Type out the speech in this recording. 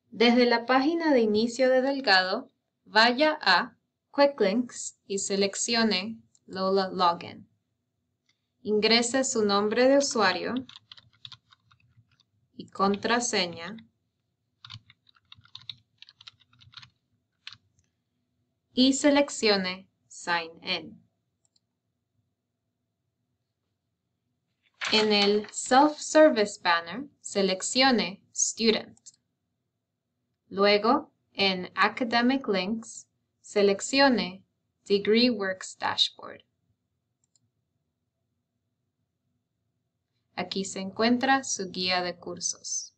Desde la página de inicio de Delgado, vaya a Quick Links y seleccione Lola Login. Ingrese su nombre de usuario y contraseña y seleccione Sign In. En el Self-Service banner, seleccione Student. Luego, en Academic Links, seleccione DegreeWorks Dashboard. Aquí se encuentra su guía de cursos.